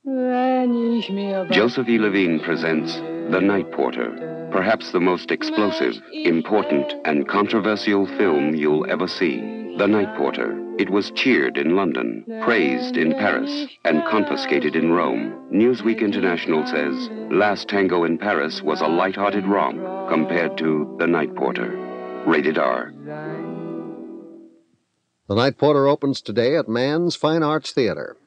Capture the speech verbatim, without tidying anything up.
Joseph E. Levine presents The Night Porter, perhaps the most explosive, important, and controversial film you'll ever see. The Night Porter. It was cheered in London, praised in Paris, and confiscated in Rome. Newsweek International says Last Tango in Paris was a light-hearted romp compared to The Night Porter. Rated R. The Night Porter opens today at Mann's Fine Arts Theater.